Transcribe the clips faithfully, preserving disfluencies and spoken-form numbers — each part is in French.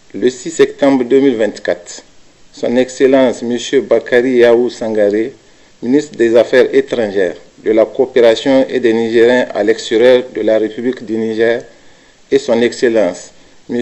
le six septembre deux mille vingt-quatre, Son Excellence M. Bakary Yahou Sangaré, ministre des Affaires étrangères, de la coopération et des Nigériens à l'extérieur de la République du Niger, et Son Excellence M.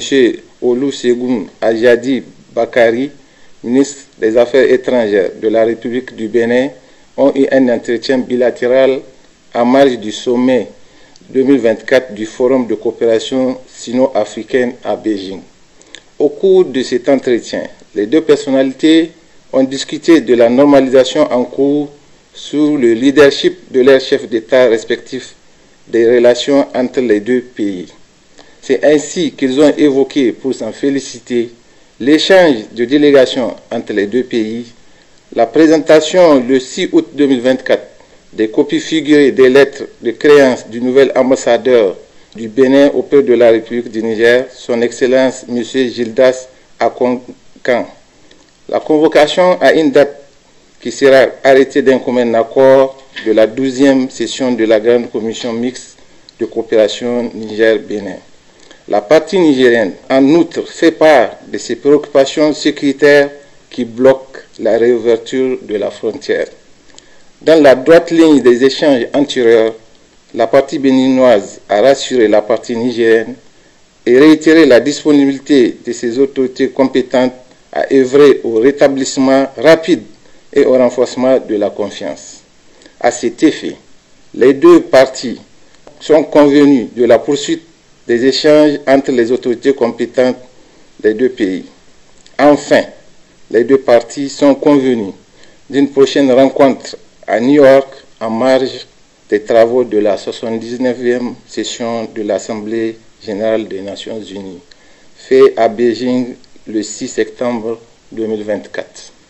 Olusegun Ajadi Bakary, ministre des Affaires étrangères de la République du Bénin, ont eu un entretien bilatéral en marge du sommet deux mille vingt-quatre du Forum de coopération sino-africaine à Beijing. Au cours de cet entretien, les deux personnalités ont discuté de la normalisation en cours sous le leadership de leurs chefs d'État respectifs des relations entre les deux pays. C'est ainsi qu'ils ont évoqué, pour s'en féliciter, l'échange de délégations entre les deux pays, la présentation le six août deux mille vingt-quatre des copies figurées des lettres de créance du nouvel ambassadeur du Bénin auprès de la République du Niger, Son Excellence M. Gildas Akonkan. La convocation à une date qui sera arrêtée d'un commun accord de la douzième session de la Grande Commission mixte de coopération Niger-Bénin. La partie nigérienne, en outre, fait part de ses préoccupations sécuritaires qui bloquent la réouverture de la frontière. Dans la droite ligne des échanges antérieurs, la partie béninoise a rassuré la partie nigérienne et réitéré la disponibilité de ses autorités compétentes à œuvrer au rétablissement rapide et au renforcement de la confiance. À cet effet, les deux parties sont convenues de la poursuite des échanges entre les autorités compétentes des deux pays. Enfin, les deux parties sont convenues d'une prochaine rencontre à New York en marge des travaux de la soixante-dix-neuvième session de l'Assemblée générale des Nations unies, fait à Beijing le six septembre deux mille vingt-quatre.